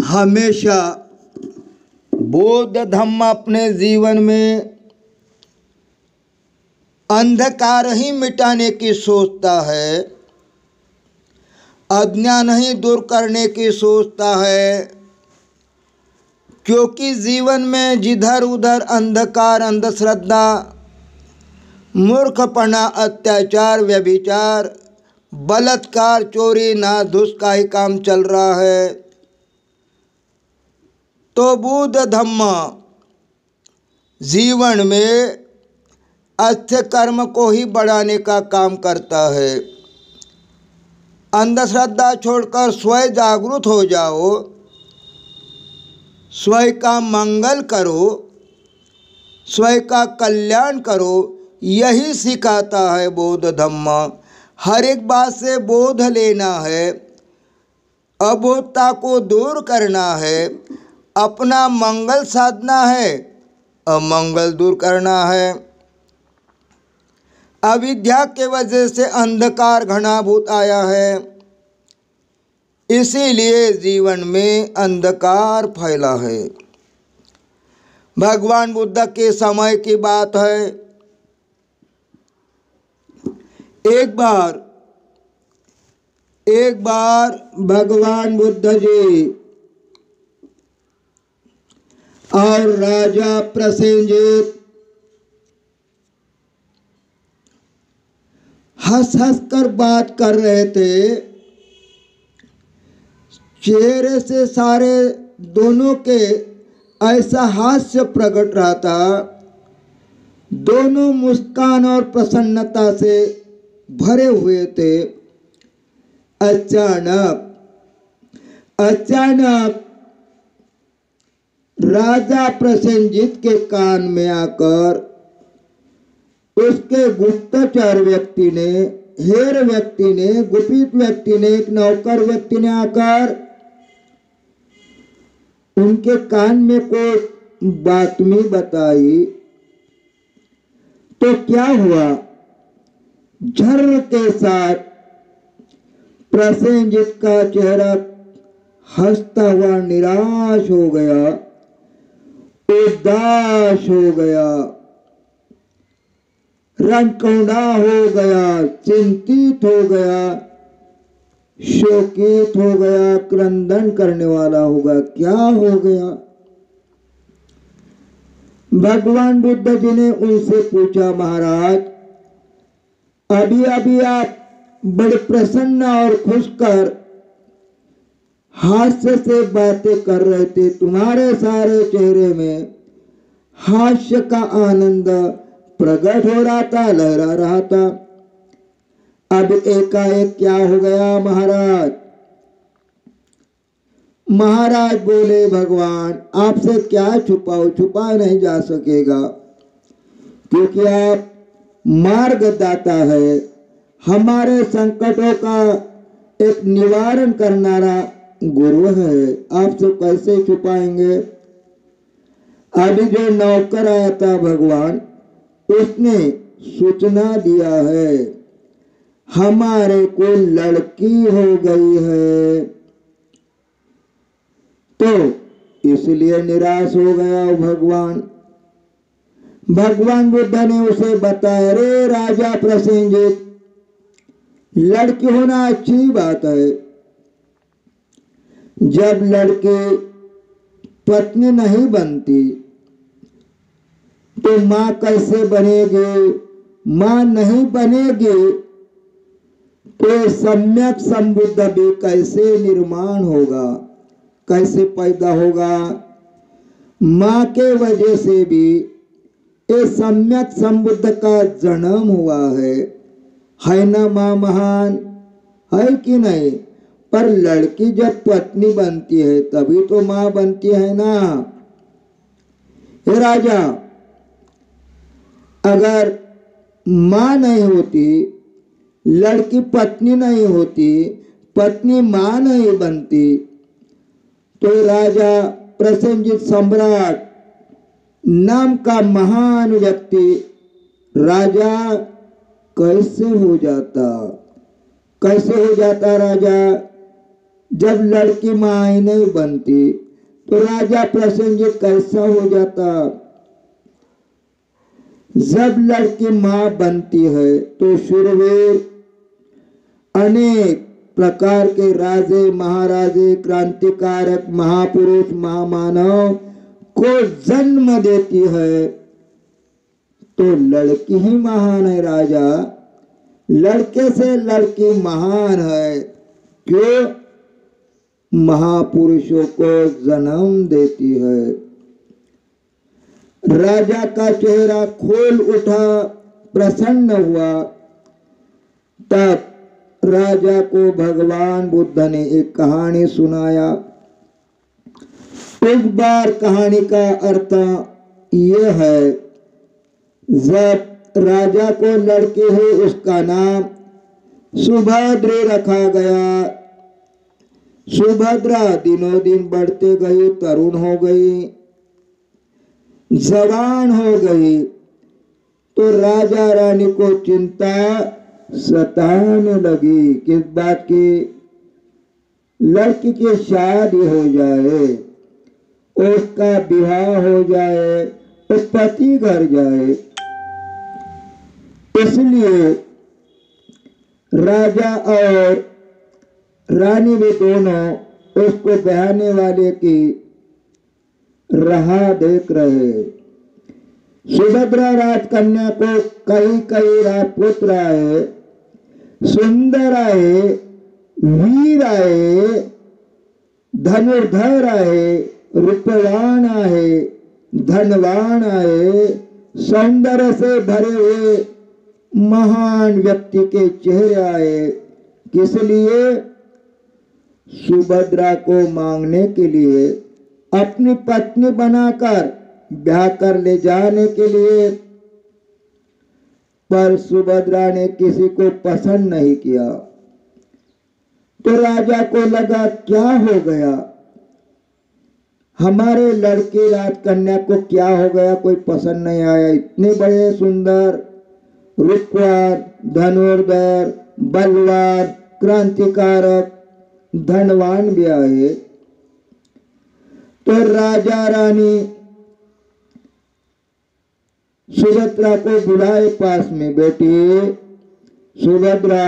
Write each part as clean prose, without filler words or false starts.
हमेशा बौद्ध धम्म अपने जीवन में अंधकार ही मिटाने की सोचता है, अज्ञान ही दूर करने की सोचता है। क्योंकि जीवन में जिधर उधर अंधकार, अंधश्रद्धा, मूर्खपना, अत्याचार, व्यभिचार, बलात्कार, चोरी, नासधूस का ही काम चल रहा है। तो बौद्ध धम्म जीवन में अच्छे कर्म को ही बढ़ाने का काम करता है। अंधश्रद्धा छोड़कर स्वयं जागरूक हो जाओ, स्वयं का मंगल करो, स्वयं का कल्याण करो, यही सिखाता है बौद्ध धम्म। हर एक बात से बोध लेना है, अबोधता को दूर करना है, अपना मंगल साधना है, अमंगल दूर करना है। अविद्या के वजह से अंधकार घनाभूत आया है, इसीलिए जीवन में अंधकार फैला है। भगवान बुद्ध के समय की बात है। एक बार भगवान बुद्ध जी और राजा प्रसेनजीत हंस हंस कर बात कर रहे थे। चेहरे से सारे दोनों के ऐसा हास्य प्रकट रहा था। दोनों मुस्कान और प्रसन्नता से भरे हुए थे। अचानक राजा प्रसेनजीत के कान में आकर उसके गुप्तचर व्यक्ति ने, हेर व्यक्ति ने, गुपित व्यक्ति ने, एक नौकर व्यक्ति ने आकर उनके कान में कोई बातमी बताई। तो क्या हुआ, झर्र के साथ प्रसेनजीत का चेहरा हंसता हुआ निराश हो गया, उदास हो गया, रंगकौड़ा हो गया, चिंतित हो गया, शोकित हो गया, क्रंदन करने वाला होगा। क्या हो गया? भगवान बुद्ध जी ने उनसे पूछा, महाराज अभी अभी आप बड़े प्रसन्न और खुशकर हास्य से बातें कर रहे थे, तुम्हारे सारे चेहरे में हास्य का आनंद प्रकट हो रहा था, लहरा रहा था। अब एकाएक क्या हो गया महाराज? महाराज बोले, भगवान आपसे क्या छुपाओ, छुपा नहीं जा सकेगा, क्योंकि आप मार्गदाता है, हमारे संकटों का एक निवारण करनारा गुरु है, आपसे कैसे छुपाएंगे? अभी जो नौकर आया था भगवान, उसने सूचना दिया है हमारे को लड़की हो गई है, तो इसलिए निराश हो गया भगवान। भगवान बुद्ध ने उसे बताया, रे राजा प्रसेनजीत, लड़की होना अच्छी बात है, जब लड़की पत्नी नहीं बनती तो माँ कैसे बनेगी? माँ नहीं बनेगी तो सम्यक संबुद्ध भी कैसे निर्माण होगा, कैसे पैदा होगा? माँ के वजह से भी ये सम्यक संबुद्ध का जन्म हुआ है ना? माँ महान है कि नहीं? पर लड़की जब पत्नी बनती है तभी तो माँ बनती है ना। हे राजा, अगर माँ नहीं होती, लड़की पत्नी नहीं होती, पत्नी माँ नहीं बनती, तो राजा प्रसेनजीत सम्राट नाम का महान व्यक्ति राजा कैसे हो जाता? कैसे हो जाता राजा? जब लड़की माँ ही नहीं बनती तो राजा प्रसेनजीत कैसा हो जाता। जब लड़की माँ बनती है तो शूरवीर अनेक प्रकार के राजे महाराजे क्रांतिकारक महापुरुष महामानव को जन्म देती है। तो लड़की ही महान है राजा, लड़के से लड़की महान है। क्यों? महापुरुषों को जन्म देती है। राजा का चेहरा खोल उठा, प्रसन्न हुआ। तब राजा को भगवान बुद्ध ने एक कहानी सुनाया। इस बार कहानी का अर्थ यह है, जब राजा को लड़की हुई उसका नाम सुभद्रा रखा गया। सुभद्रा दिनों दिन बढ़ते गई, तरुण हो गई, जवान हो गई। तो राजा रानी को चिंता सताने लगी, किस बात की? लड़की की शादी हो जाए, उसका विवाह हो जाए, तो पति घर जाए। इसलिए राजा और रानी भी दोनों उसको ब्याहने वाले की राह देख रहे। सुभद्रा राजकन्या को कई कई राजपुत्र आए, सुंदर आए, वीर आए, धनुर्धर आए, रूपवान आए, धनवान आए, सौंदर्य से भरे हुए महान व्यक्ति के चेहरे आए। किस लिए? सुभद्रा को मांगने के लिए, अपनी पत्नी बनाकर ब्याह कर ले जाने के लिए। पर सुभद्रा ने किसी को पसंद नहीं किया। तो राजा को लगा क्या हो गया, हमारे लड़के राजकन्या को क्या हो गया, कोई पसंद नहीं आया। इतने बड़े सुंदर, रूपवान, धनुर्धर, बलवान, क्रांतिकारक, धनवान भी आए। तो राजा रानी सुभद्रा को बुलाए पास में, बेटी सुभद्रा,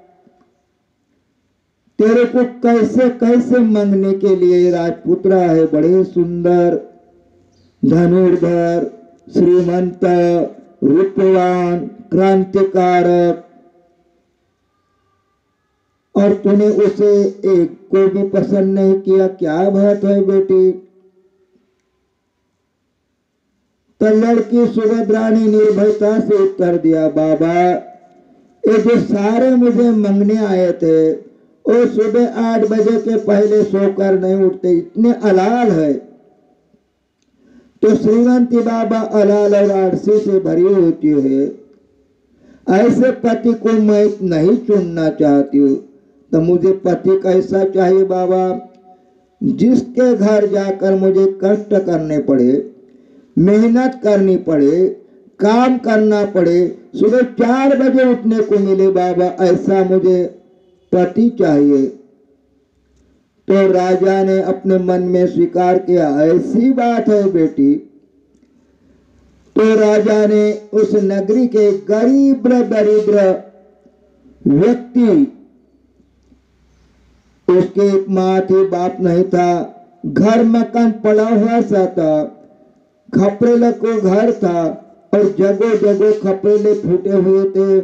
तेरे को कैसे कैसे मांगने के लिए राजपुत्र है, बड़े सुंदर, धनुर्धर, श्रीमंत, रूपवान, क्रांतिकारक, और तूने उसे एक को भी पसंद नहीं किया, क्या बात है बेटी? तो लड़की सुभद्रा ने निर्भयता से उत्तर दिया, बाबा ये जो सारे मुझे मांगने आए थे वो सुबह 8 बजे के पहले सोकर नहीं उठते, इतने अलाल है। तो श्रीमंती बाबा अलाल और आलसी से भरी होती है। ऐसे पति को मैं नहीं चुनना चाहती हूँ। तो मुझे पति कैसा चाहिए बाबा? जिसके घर जाकर मुझे कष्ट करने पड़े, मेहनत करनी पड़े, काम करना पड़े, सुबह 4 बजे उठने को मिले बाबा, ऐसा मुझे पति चाहिए। तो राजा ने अपने मन में स्वीकार किया, ऐसी बात है बेटी। तो राजा ने उस नगरी के गरीब दरिद्र व्यक्ति, उसके एक माँ थी, बाप नहीं था, घर मकान पड़ा हुआ सा था, खपरेले को घर था और जगह जगह खपरेले फूटे हुए थे।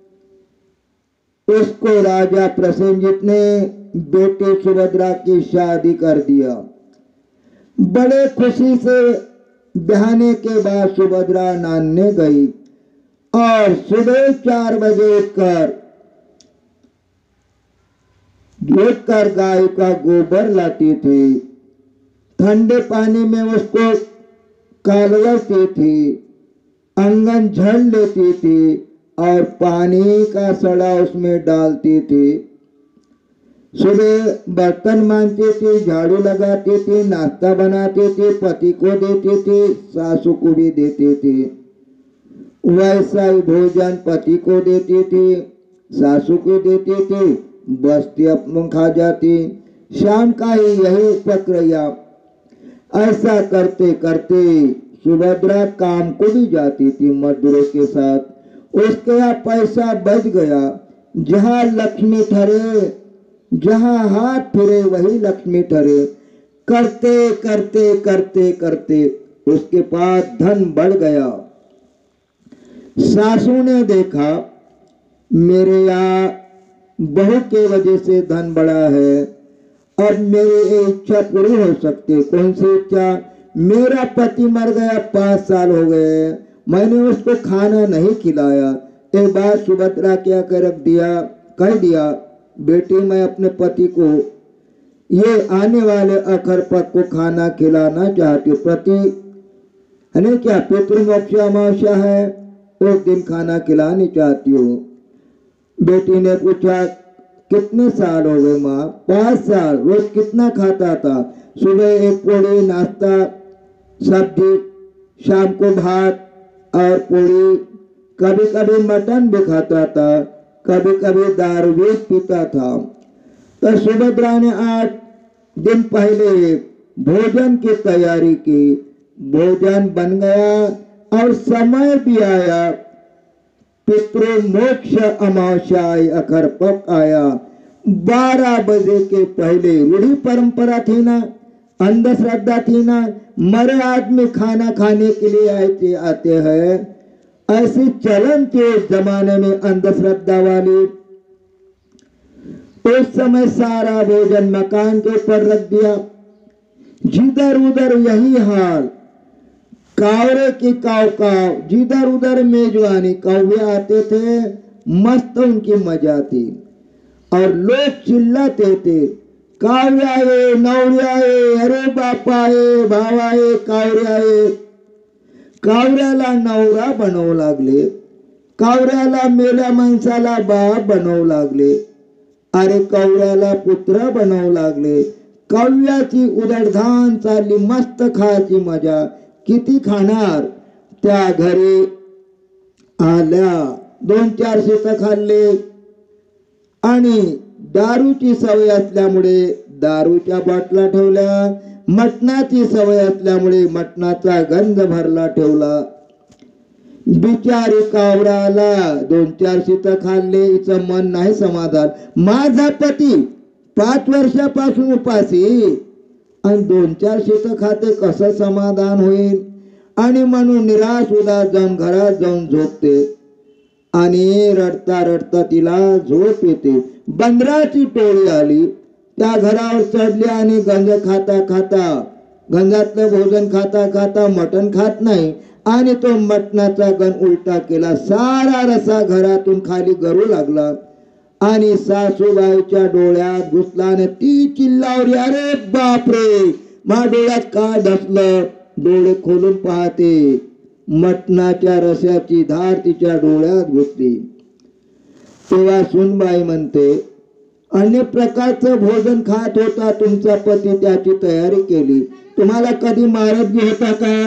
उसको राजा प्रसेनजीत ने बेटी सुभद्रा की शादी कर दिया। बड़े खुशी से ब्याहने के बाद सुभद्रा नानने गई और सुबह 4 बजे उठकर गाय का गोबर लाती थी, ठंडे पानी में उसको कालवती थी, आंगन झड़ लेती थी और पानी का सड़ा उसमें डालती थी। सुबह बर्तन मांजती थी, झाड़ू लगाती थी, नाश्ता बनाती थी, पति को देती थी, सासू को भी देती थी। वैसा ही भोजन पति को देती थी, सासू को देती थी, बस्ती अपने खा जाती। श्याम का ही यही प्रक्रिया। ऐसा करते करते सुभद्रा काम को भी जाती थी मजदूरों के साथ। उसके यहाँ पैसा बच गया। जहाँ लक्ष्मी ठहरे, जहाँ हाथ फिरे वही लक्ष्मी ठहरे। करते करते करते करते उसके पास धन बढ़ गया। सासू ने देखा मेरे यहाँ बहू के वजह से धन बढ़ा है, अब मेरी इच्छा पूरी हो सकती है। कौन सी इच्छा? मेरा पति मर गया, 5 साल हो गए, मैंने उसको खाना नहीं खिलाया। एक बार सुभद्रा क्या कर रख दिया, कह दिया बेटी मैं अपने पति को ये आने वाले अखर पद को खाना खिलाना चाहती हूँ। प्रति है ना क्या पितृमोक्ष अमावस्या है, उस दिन खाना खिलानी चाहती हूँ। बेटी ने पूछा कितने साल हो गए माँ? 5 साल। रोज कितना खाता था? सुबह एक पूड़ी नाश्ता सब्जी, शाम को भात और पूड़ी, कभी कभी मटन भी खाता था, कभी कभी दारू भी पीता था। तो सुभद्रा ने 8 दिन पहले भोजन की तैयारी की। भोजन बन गया और समय भी आया। पितृमोक्ष अमावस्या अखर पक आया। 12 बजे के पहले रूढ़ी परंपरा थी ना, अंधश्रद्धा थी ना, मरे आदमी खाना खाने के लिए आते हैं, ऐसी चलन थी उस जमाने में अंधश्रद्धा वाली। उस समय सारा भोजन मकान के ऊपर रख दिया। जिधर उधर यही हाल, कावरे की काव काव, जिधर उधर मेजवानी, कौवे आते थे, मस्त उनकी मजा थी। और लोग चिल्लाते थे कावरे आए, नवरे आए, अरे बापा आए, भाव आए, कावरे आए। कावऱ्याला नवरा बनवू लागले, कावऱ्याला मेल्या माणसाला बाप बनवू लागले, अरे कावऱ्याला पुत्र बनवू लागले। काव्याची उदळधान चालली, मस्त खायची मजा। किती खाणार? त्या घरी आल्या 2-4 शीत खाल्ले आणि दारूची सवय असल्यामुळे दारूच्या बाटल्या ठेवल्या, मटणाची सवय असल्यामुळे मटणाचा गंध भरला ठेवला। बिचारी कावराला 2-4 शीत खाल्ले, हिचं मन नाही समाधान। माझा पती 5 वर्षापासून उपासी आणि 2-4 शीत खाते, कसं समाधान होईल? आणि म्हणून निराश उदास जाऊन घरात जाऊन झोपते आणि रडता रडता तिला झोप येते। बंदराची टोळी आली, त्या घरावर चढली आणि गंज खाता खाता, गंजातलं भोजन खाता खाता मटण खात नाही आणि तो मटणाचा गण उलटा केला। सारा रसा घरातून खाली गरू लागला आणि सासूबाईच्या डोळ्यात घुसला आणि ती चिल्लावली, अरे बापरे, माझ्या डोळ्यात काय धसलं? डोळे खोलून पाहते, मटणाच्या रस्याची धार तिच्या डोळ्यात घुसली। तेव्हा सुनबाई म्हणते अनेक प्रकारचं भोजन खात होता तुमचा पती, त्याची तयारी केली, तुम्हाला कधी मारत बी होता का?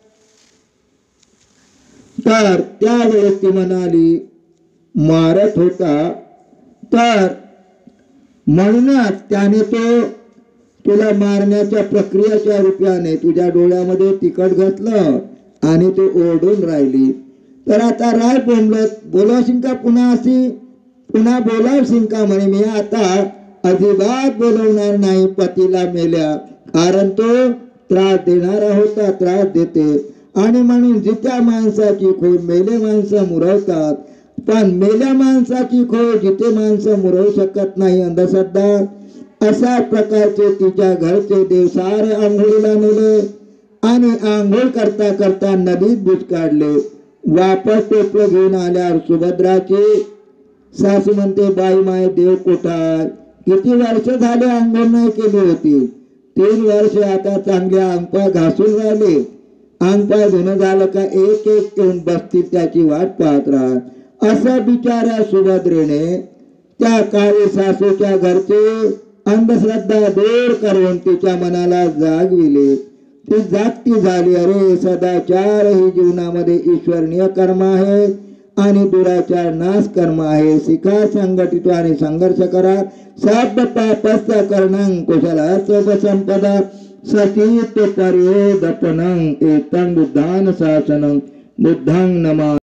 तर त्यावेळेस ती म्हणाली मारत होता, तर म्हणूनच त्याने तो तुला मारण्याच्या प्रक्रियेच्या रूपाने तुझ्या डोळ्यामध्ये तिखट घातलं आणि ते ओरडून राहिली। तर आता राय बोलवशील का पुन्हा? अशी पुन्हा बोलावशील का? म्हणे मी आता अजिबात बोलवणार नाही पतीला मेल्या, कारण तो त्रास देणारा होता, त्रास देते। आणि म्हणून जित्या माणसाची खोय मेले माणसं मुरवतात, पण मेल्या माणसाची खोय जिथे माणसं मुरवू शकत नाही, अंधश्रद्धा। अशा प्रकारचे तिच्या घरचे देव सारे आंघोळीला नेले आणि आंघोळ करता करता नदीत बुच काढले। वापस टोपलं घेऊन आल्यावर सुभद्राची सासू म्हणते बाई माय देव कोठार, किती वर्ष झाले आंघोळ नाही केली होती? 3 वर्ष आता चांगले अंगपाय घासून राहिले, अंगपाय धुणं झालं का एक एक येऊन बसतील त्याची वाट पाहत राहा। असा बिचारा सुभद्रेने त्या काळी सासूच्या घरचे अंधश्रद्धा दूर करून तिच्या मनाला जागविले। ती जागती झाली, अरे सदाचार ही जीवनामध्ये ईश्वरणीय कर्म आहे आणि दुराचार नाश कर्म आहे। शिका, संघटित आणि संघर्ष करा, साध पापस्य करणं कुशलासोपसंपदा सतीत पर्योदपनं एतं बुद्धान शासनं बुद्धं नमा